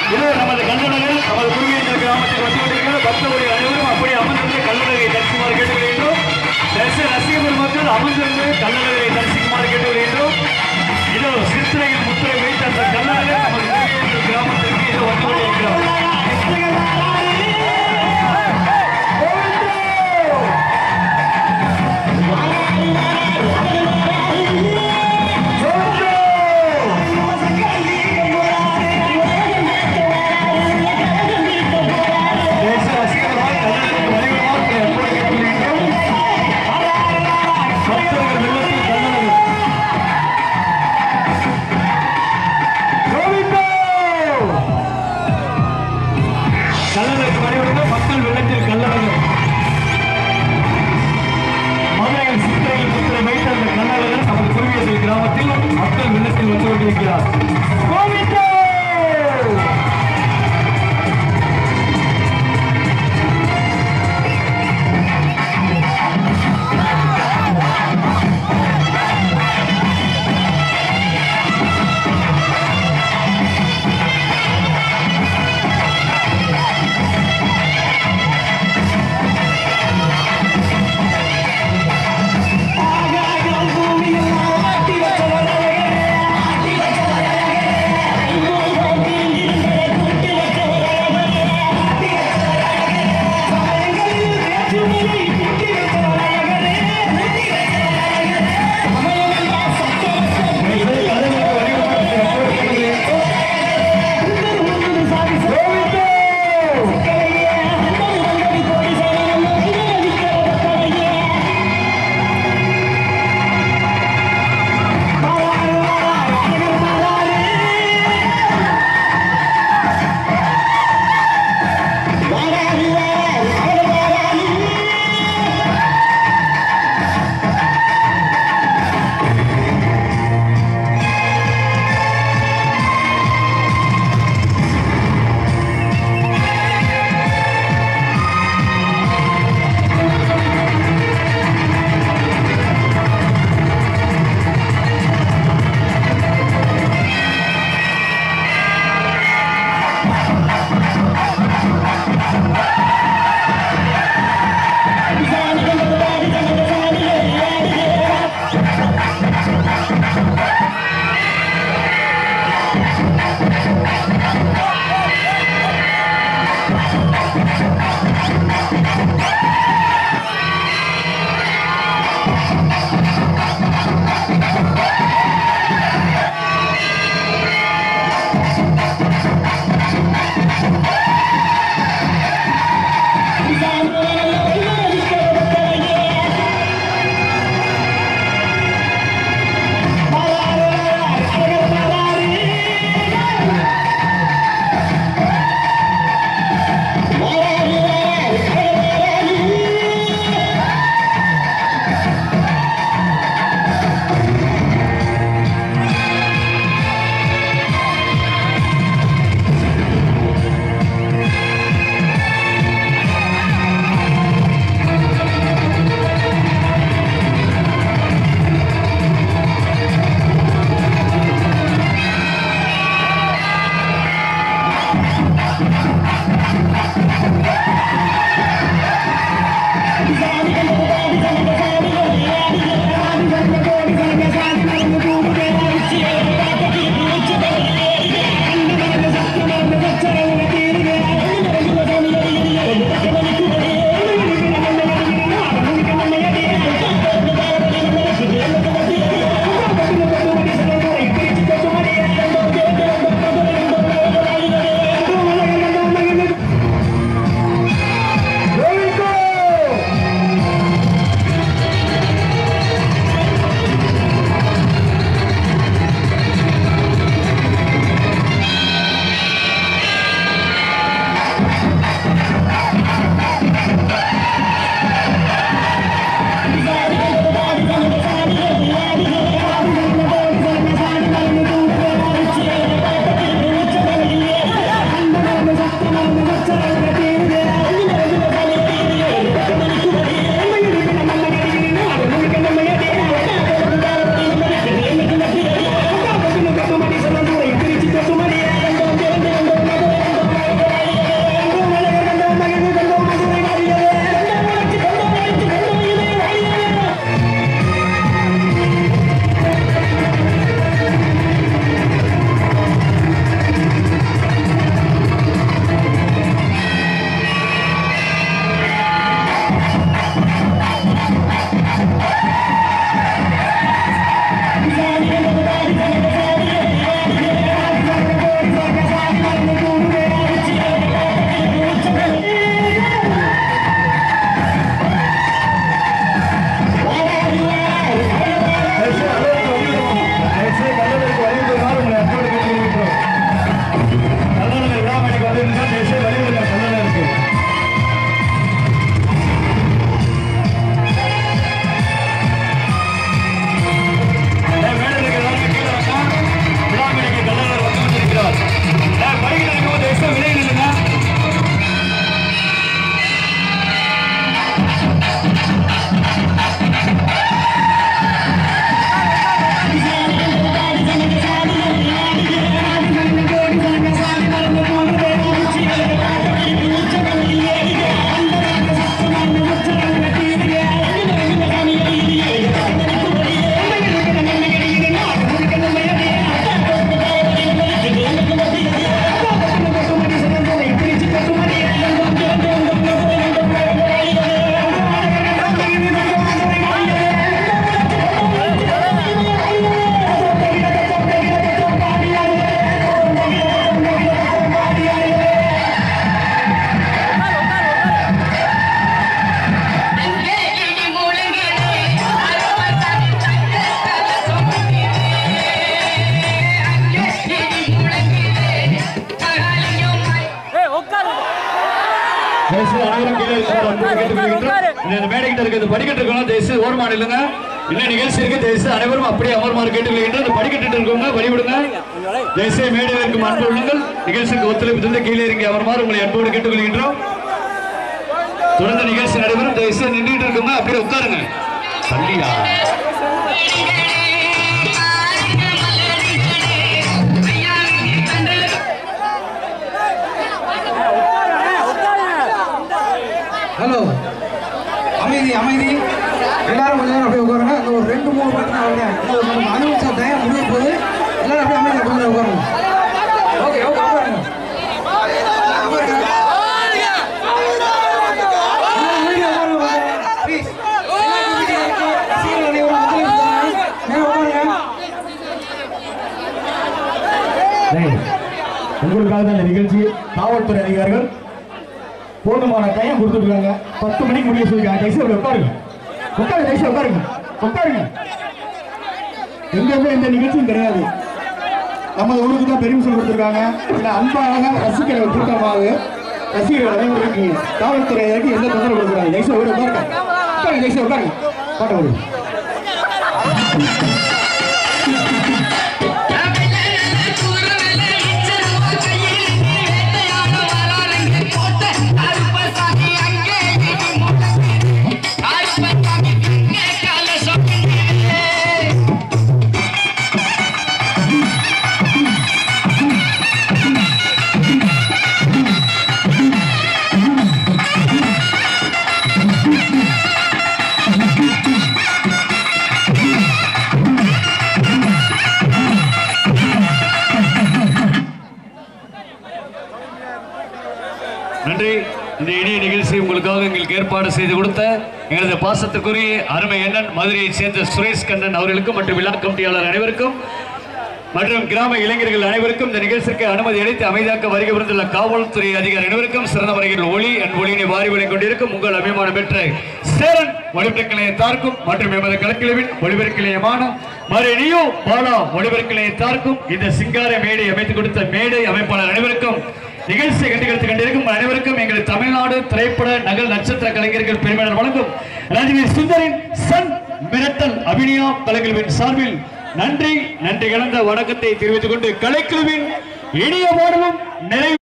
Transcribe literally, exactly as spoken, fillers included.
இது நமது கல்லழகர் நமது குருவேந்தர் கிராமத்தில் வந்து கொண்டிருக்கிற பக்தர்கள் அனைவரும் அப்படி அமர்ந்திருந்து கல்லழகரை தரிசிக்குமாறு கேட்டு வருகின்றோம். ரசிக பெருமக்கள் அமர்ந்திருந்து கல்லழகரை தரிசிக்குமாறு கேட்டு வருகின்றோம். இதோ சித்திரையில் முத்திரை வைத்த அந்த கல்லழகர் நமது குருவேந்தர் கிராமத்திற்கு இது வந்து கொண்டிருக்கிறார். அனைவரும் கீழே இந்த மேடைகிட்ட இருக்கிறது படிக்கட்டு இருக்கணும். தயவுசெய்து ஓரமான இல்லைங்க. இன்னும் நிகழ்ச்சி இருக்கு. தயவுசெய்து அனைவரும் அப்படியே அமர்மாறு கேட்டுக்கொள்கின்ற இந்த படிக்கட்டு இருக்கவங்க வழிவிடுங்க. தயவுசெய்து மேடையில் இருக்கும் அன்பு உள்ளங்கள் நிகழ்ச்சிக்கு ஒத்துழைப்பு தந்து கீழே இறங்கி அமர்மாறு உங்களை அன்போடு கேட்டுக்கொள்கின்றோம். தொடர்ந்து நிகழ்ச்சி நடைபெறும். தயவுசெய்து நின்றுட்டு இருக்கோங்க அப்படியே உட்காருங்க. பள்ளியா ஹலோ, அமைதி அமைதி, எல்லாரும் கொஞ்ச நேரம் அப்படியே உட்காருங்க. ஒரு ரெண்டு மூணு பிரச்சனை அனுபவிச்ச டைம் முடிய போது எல்லாரும் அப்படியே அமைதியாக கொஞ்ச நேரம் உட்காருங்க. ஓகே ஓகே உட்காருங்க. உங்களுக்காக தான் இந்த நிகழ்ச்சி. காவல்துறை அதிகாரிகள் போதுமான டைம் கொடுத்துருக்காங்க. பத்து மணிக்கு முடிய சொல்லிருக்காங்க. தயவுசெய்து உட்காருங்க உட்காருங்க தயவுசெய்து உட்காருங்க உட்காருங்க. எங்கேயுமே எந்த நிகழ்ச்சியும் கிடையாது. நம்ம ஊருக்கு தான் பெருமிஷம் கொடுத்துருக்காங்க. இல்லை அன்பாக ரசிக்கிற ஒரு கூட்டமாக ரசிகர்கள் அனைவருக்கு காவல்துறைக்கு எந்த தொந்தரவு கொடுக்குறாங்க. தயவுசெய்து உட்காருங்க உட்காருங்க தயவுசெய்து உட்காருங்க. பாட்ட ஒரு நன்றி. இந்த இனிய நிகழ்ச்சி உங்களுக்காக எங்களுக்கு ஏற்பாடு செய்து கொடுத்த எங்களது பாசத்துக்குரிய அருமை அண்ணன் மதுரையைச் சேர்ந்த சுரேஷ் கண்ணன் அவர்களுக்கும் மற்றும் விழா கமிட்டியாளர் அனைவருக்கும் மற்றும் கிராம இளைஞர்கள் அனைவருக்கும் இந்த நிகழ்ச்சிக்கு அனுமதி அளித்து அமைதியாக்க வருகை புரிந்துள்ள காவல்துறை அதிகாரி அனைவருக்கும் சிறந்த முறையில் ஒளி அண்ட் ஒளியினை வாரி வழி கொண்டிருக்கும் உங்கள் அபிமானம் பெற்ற சேரன் ஒளிபெருக்க நிலையத்தார்க்கும் மற்றும் எமது கலக்கிழவின் ஒளிபெருக்க நிலையமான மரணியோ பாலா ஒளிபெருக்க நிலையத்தார்க்கும் இந்த சிங்கார மேடை அமைத்துக் கொடுத்த மேடை அமைப்பாளர் அனைவருக்கும் நிகழ்ச்சியை கண்டுகளித்து கண்டிருக்கும் அனைவருக்கும் எங்கள் தமிழ்நாடு திரைப்பட நகல் நட்சத்திர கலைஞர்கள் பெருமையாளர் வழங்கும் ரஜினி சுந்தரின் சன் மிரட்டல் அபிநயா கலைக்குழுவின் சார்பில் நன்றி நன்றி கலந்த வணக்கத்தை தெரிவித்துக் கொண்டு கலைக்குழுவின் இனிய பாடலும் நிறைவு